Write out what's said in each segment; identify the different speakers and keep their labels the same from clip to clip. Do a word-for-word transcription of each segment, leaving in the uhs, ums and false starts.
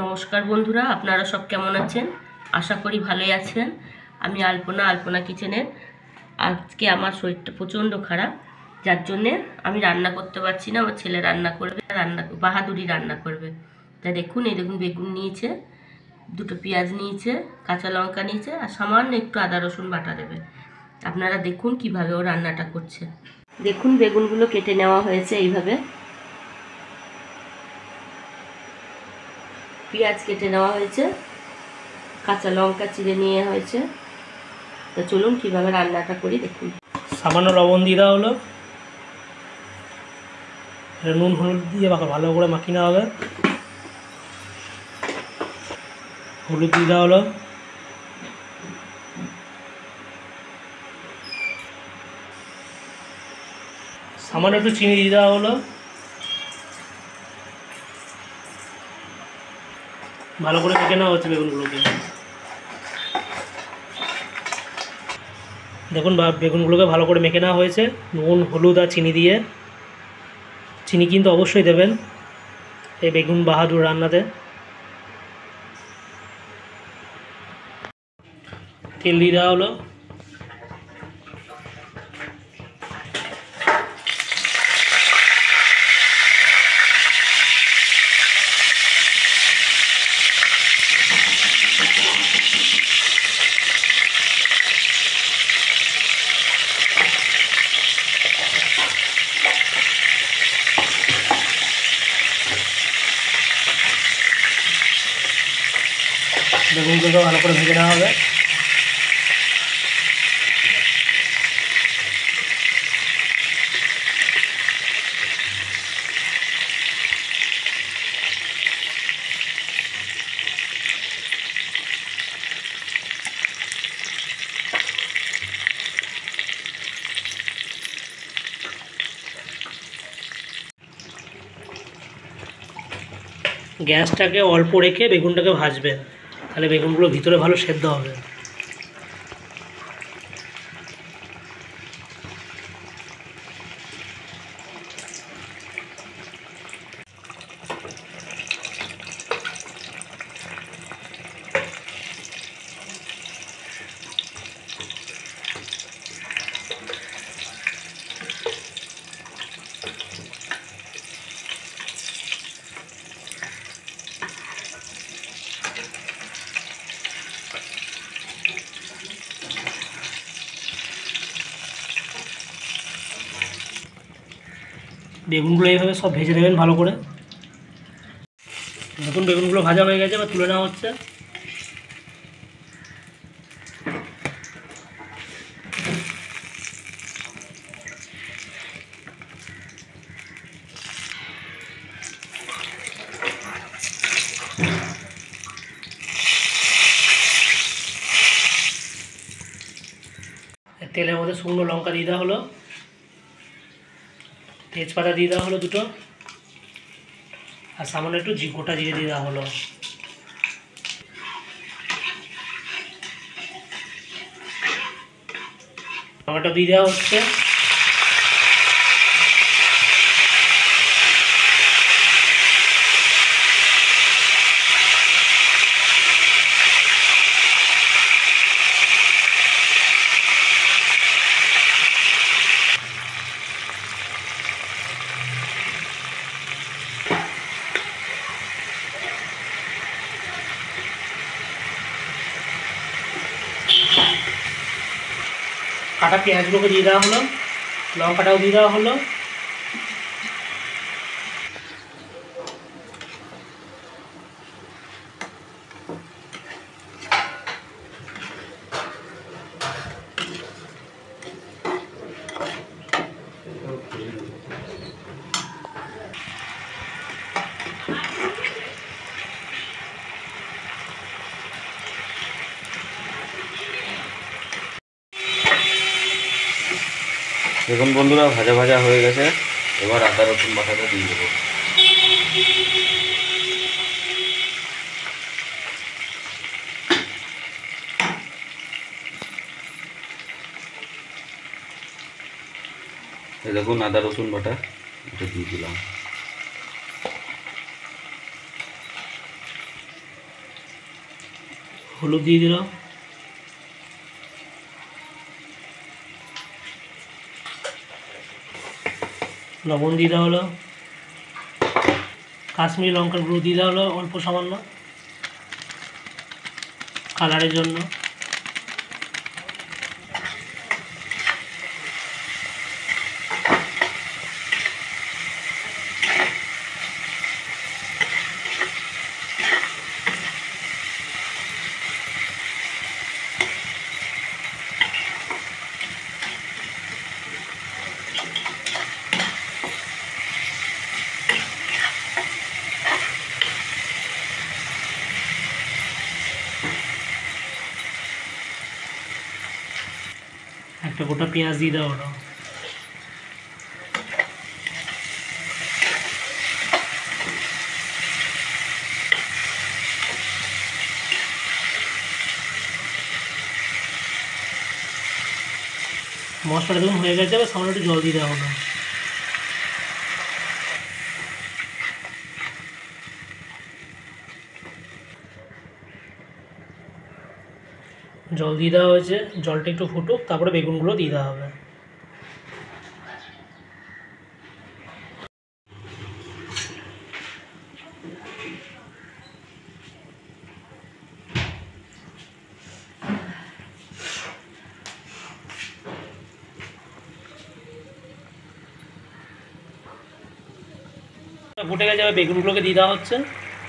Speaker 1: নমস্কার বন্ধুরা, আপনারা সব কেমন আছেন? আশা করি ভালোই আছেন। আমি আলপনা আলপনা কিচেনের। আজকে আমার শরীরটা প্রচণ্ড খারাপ, যার জন্যে আমি রান্না করতে পারছি না। আমার ছেলে রান্না করবে, রান্না বাহাদুরি রান্না করবে। তা দেখুন, এই দেখুন বেগুন নিয়েছে, দুটো পেঁয়াজ নিয়েছে, কাঁচা লঙ্কা নিয়েছে, আর সামান্য একটু আদা রসুন বাটা দেবে। আপনারা দেখুন কিভাবে ও রান্নাটা করছে। দেখুন বেগুনগুলো কেটে নেওয়া হয়েছে এইভাবে, পেঁয়াজ কেটে নেওয়া হয়েছে, কাঁচা লঙ্কা চিড়ে নিয়ে হয়েছে। তো চলুন কীভাবে রান্নাটা করি দেখুন।
Speaker 2: সামান্য লবণ দিয়ে দেওয়া হলো, নুন হলুদ দিয়ে ভালো করে মাখিয়ে নেওয়া হবে। হলুদ দিয়ে দেওয়া হলো, সামান্য একটু চিনি দিয়ে দেওয়া হলো, ভালো করে মেখে নেওয়া হচ্ছে বেগুনগুলোকে। দেখুন বেগুনগুলোকে ভালো করে মেখে নেওয়া হয়েছে নুন হলুদ আর চিনি দিয়ে। চিনি কিন্তু অবশ্যই দেবেন এই বেগুন বাহাদুর রান্নাতে। তেল দিয়ে দেওয়া হলো, বেগুনগুলো ভালো করে ভেজে নেওয়া হবে। গ্যাসটাকে অল্প রেখে বেগুনটাকে ভাজবেন, তাহলে বেগুনগুলো ভিতরে ভালো সেদ্ধ হবে। বেগুনগুলো এইভাবে সব ভেজে নেবেন ভালো করে। দেখুন বেগুনগুলো ভাজা হয়ে গেছে, এবার তুলে নেওয়া হচ্ছে। তেলের মধ্যে শুকনো লঙ্কা দিয়ে দেওয়া হলো, তেজপাতা দিয়ে দেওয়া হলো দুটো, আর সামান্য একটু জি গোটা জিরে দিয়ে দেওয়া হলো। টমেটো দিয়ে দেওয়া হচ্ছে। কাটা পেঁয়াজগুলোকে দিয়ে দেওয়া হলো, লঙ্কাটাও দিয়ে দেওয়া হলো।
Speaker 3: দেখুন বন্ধুরা, ভাজা ভাজা হয়ে গেছে। এবার আদা রসুন বাটাটা দিয়ে দেবো। দেখুন আদা রসুন বাটা এটা দিয়ে দিলাম।
Speaker 2: হলুদ দিয়ে দিলাম, লবণ দিয়ে দেওয়া হলো, কাশ্মীরি লঙ্কার গুঁড়ো দিয়ে দেওয়া হলো অল্প সামান্য কালারের জন্য। একটা গোটা পেঁয়াজ দিয়ে দেওয়া হলো, মশলাটা যখন হয়ে গেছে আবার সামান্য একটু জল দিয়ে দেওয়া হলো। জল দিয়ে দেওয়া হয়েছে, জলটা একটু ফুটুক, তারপরে বেগুনগুলো দিয়ে দেওয়া হবে। ফুটে গেছে, বেগুনগুলোকে দিয়ে দেওয়া হচ্ছে।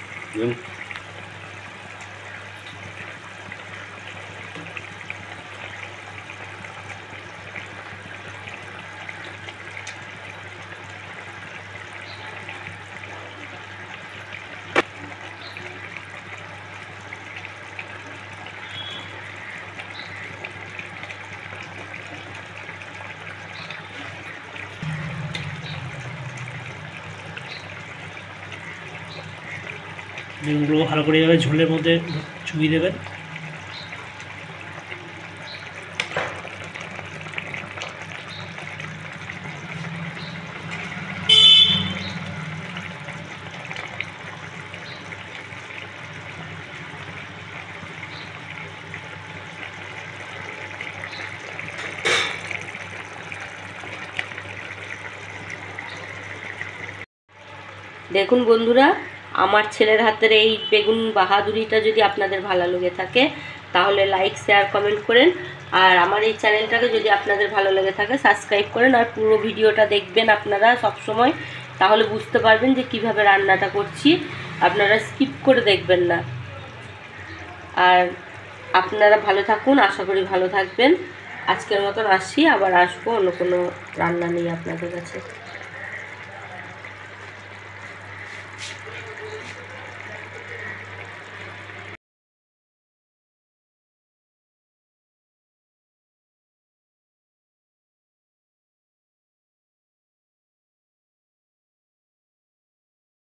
Speaker 2: বেগুনগুলো ভালো করে এভাবে ঝোলের মধ্যে চুবিয়ে দেবেন।
Speaker 1: দেখুন বন্ধুরা, আমার ছেলের হাতের এই বেগুন বাহাদুরিটা যদি আপনাদের ভালো লেগে থাকে তাহলে লাইক শেয়ার কমেন্ট করেন, আর আমার এই চ্যানেলটাকে যদি আপনাদের ভালো লেগে থাকে সাবস্ক্রাইব করেন, আর পুরো ভিডিওটা দেখবেন আপনারা সব সময়, তাহলে বুঝতে পারবেন যে কিভাবে রান্নাটা করছি। আপনারা স্কিপ করে দেখবেন না। আর আপনারা ভালো থাকুন, আশা করি ভালো থাকবেন। আজকের মতন আসছি, আবার আসবো অন্য কোনো রান্না নিয়ে আপনাদের কাছে।